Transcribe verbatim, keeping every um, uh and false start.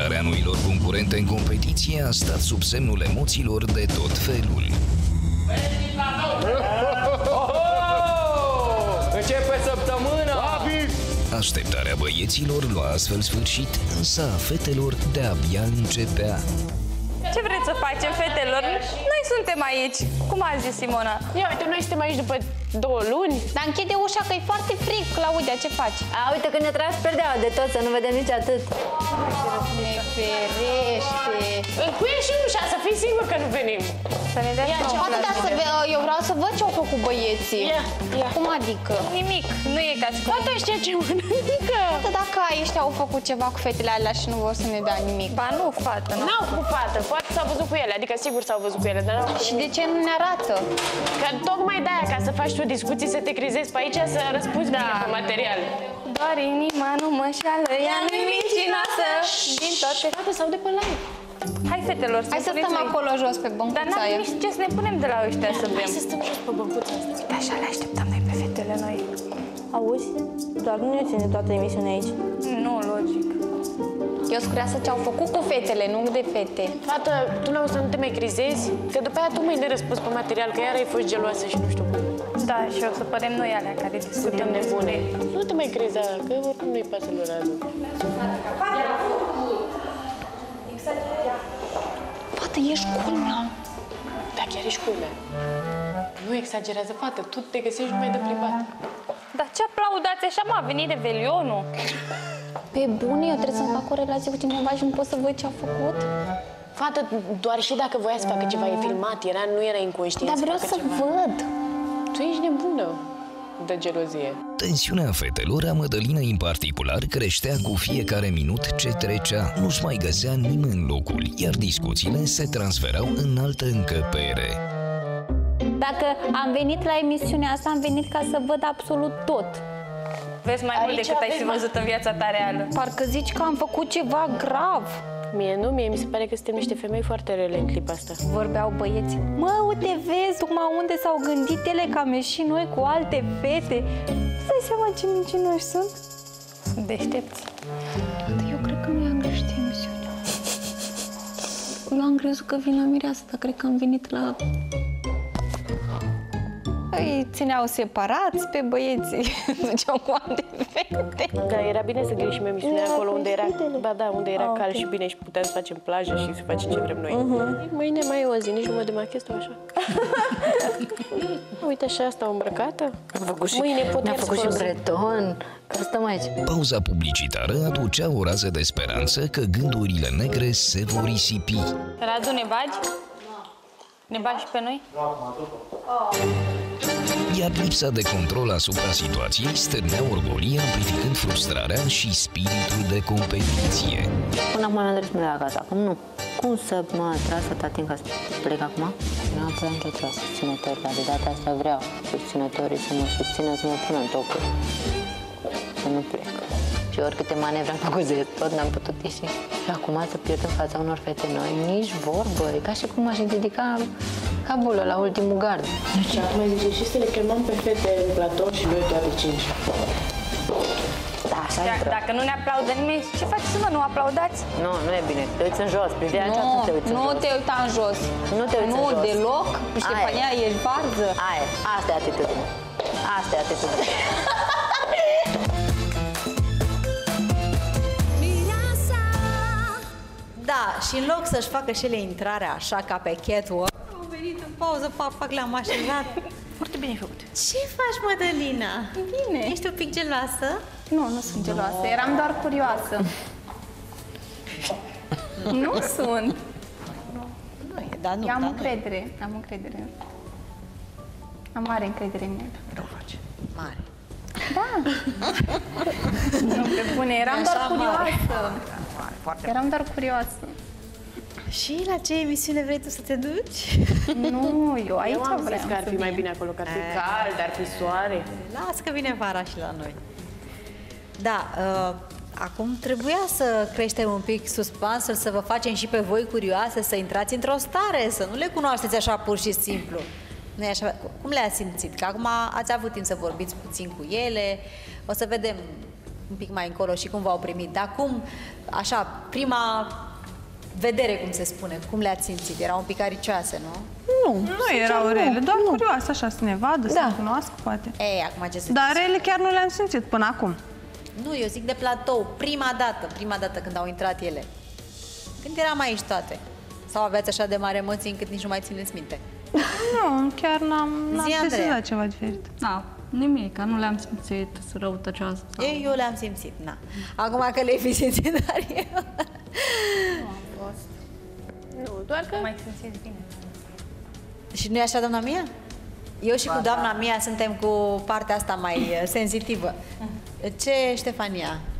Acceptarea noilor concurente în competiție a stat sub semnul emoțiilor de tot felul. Începe săptămâna! Așteptarea băieților lua astfel sfârșit, însă a fetelor de-abia începea. Ce vreți să facem, fetelor? Noi suntem aici. Cum a zis Simona? Ia uite, noi suntem aici după două luni. Dar închide ușa că e foarte frig, Claudia, ce faci? A, uite că ne tragi perdeaua de tot, să nu vedem nici atât. Ne ferește. Încuie și ușa, să fii sigur că nu venim. Să ne dea Poate da să ve eu vreau să văd ce au făcut băieții. Ia, ia. Cum adică? Nimic, nu e ca și cum. Toată știa ce mănâncă. Poate dacă ăștia au făcut ceva cu fetele alea și nu vor să ne dea nimic. Ba nu, fată, nu. N-au cu fată, poate s-au văzut cu ele, adică sigur s-au văzut cu ele, dar n-au. Și de ce nu ne arată? Că tocmai de-aia, ca să faci tu discuții, să te crizezi pe aici, să răspunzi da. Pe material. Doar inima nu mă șeală, ea nu-i mincinoasă. Din toate. Fată sau de pe live. Hai, fetelor, să Hai să stăm acolo jos pe băncuța Dar n-am aia. nici ce să ne punem de la ăștia să bem. Hai să stăm jos pe băncuța asta. Uite, așa le așteptăm noi pe fetele noi. Auzi? Doar nu ne ține toată emisiunea aici. Nu, logic. Eu sunt curioasă ce au făcut cu fetele, nu de fete. Fată, tu n-au să nu te mai crizezi? Că după aia tu mai ne răspunzi pe material, că iar ai fost geloasă și nu știu cum. Da, și o să părem noi alea care Suntem nebune. Nu te mai criza, că oricum nu-i pasă lui Radu. Fată, ești culmea. Da, chiar ești culmea. Nu exagerează, fată, tu te găsești numai de plimbat. Dar ce aplaudați așa, mă? A venit Revelionul. Pe bune, eu trebuie să-mi fac o relație cu cineva și nu pot să văd ce a făcut? Fată, doar și dacă voia să facă ceva, e filmat, era, nu era inconștient. Dar vreau să, să ceva. văd. Tu ești nebună de gelozie. Tensiunea fetelor, a Mădălinei în particular, creștea cu fiecare minut ce trecea. Nu-și mai găsea nimeni locul, iar discuțiile se transferau în altă încăpere. Dacă am venit la emisiunea asta, am venit ca să văd absolut tot. Vezi mai mult decât ai fi văzut în viața ta reală. Parcă zici că am făcut ceva grav. Mie nu, mie mi se pare că suntem niște femei foarte rele în clipa asta. Vorbeau băieții. Mă, uite, vezi, tocmai unde s-au gândit ele că am ieșit noi cu alte fete. Îți dai seama ce mincinoși sunt? Deștepți. Eu cred că nu i-am greșit emisiunea. Eu am crezut că vin la mireasă, dar cred că am venit la... Îi țineau separați pe băieții, duceau cu alte fete. Da, era bine să greșim emisiunea acolo unde era, ba da, unde era cal și bine și puteam să facem plajă și să facem ce vrem noi. Mâine mai e o zi, nici nu mă demachez tu așa. Uite așa, asta o îmbrăcată. Am făcut și, Mâine pot mi-am iar să făcut și folosim. breton, că stăm aici. Pauza publicitară aducea o rază de speranță că gândurile negre se vor risipi. Radu, ne bagi? Ne bagi și pe noi? Iar lipsa de control asupra situației stârnea orgolii, amplificând frustrarea și spiritul de competiție. Până acum mi-am dorit să merg acasă, acum nu. Cum să mă trasă tatin ca să plec acum? Nu am prea nicio treabă susținători, dar de data asta vreau susținătorii să mă susțină, să mă pună în tocuri. Să nu plec. Și oricâte manevre am făcut de tot, n-am putut ieși. Și acum să pierd în fața unor fete noi, nici vorbă, e ca și cum aș dedica ca bulă la ultimul gard. Deci acum zice și să le chemăm pe fete în platou și noi toate cinci. Da, așa Da, dacă nu ne aplaudă nimeni, ce faceți, mă? Nu aplaudați? Nu, nu e bine. Te uiți în jos, privirea Nu, aceasta te uiți în nu jos. te uita în jos. Nu te uiți Nu, în jos. deloc. Ștefania, ești varză. Aia, asta e atitudine. Asta e atitudine. Da, și în loc să-și facă și ele intrarea așa ca pe catwalk, au venit în pauză, pac, pac, le-am așezat. Foarte bine făcut. Ce faci, Mădălina? Bine. Ești un pic geloasă? Nu, nu sunt geloasă. Eram doar curioasă. Nu sunt. Nu e, dar nu, Eu am dar încredere. Am încredere. Am mare încredere în el. nu. Face. Mare. Da. Nu, pe bune. Eram doar Așa mare. curioasă. Mare, foarte Eram doar curioasă. Și la ce emisiune vrei tu să te duci? Nu, eu aici Eu am vreau zis că ar să fi mai vin. bine acolo, că ar fi cald, ar fi soare. Las că vine vara și la noi. Da, uh, acum trebuia să creștem un pic suspansul, să vă facem și pe voi curioase, să intrați într-o stare, să nu le cunoașteți așa pur și simplu. Nu e așa? Cum le-ați simțit? Că acum ați avut timp să vorbiți puțin cu ele, o să vedem un pic mai încolo și cum v-au primit. Dar cum, așa, prima vedere, cum se spune, cum le-ați simțit? Erau un pic aricioase, nu? Nu, nu erau rele, doar curioase, așa, să ne vadă, să ne cunoască, poate. Ei, acum ce să Dar rele chiar nu le-am simțit până acum. Nu, eu zic de platou, prima dată, prima dată când au intrat ele. Când eram aici toate? Sau aveați așa de mari emoții încât nici nu mai țineți minte? Nu, chiar n-am Zi, sesizat ceva diferit. Da, nimic, nu le-am simțit răutăcioasă. Sau... Eu, eu le-am simțit, na. Acum că le-ai fi simțit, dar eu... Nu am fost. Nu, doar că... Mai simțiți bine. Și nu e așa, doamna Mia? Eu și ba, cu doamna da. Mia suntem cu partea asta mai senzitivă. Ce, Ștefania?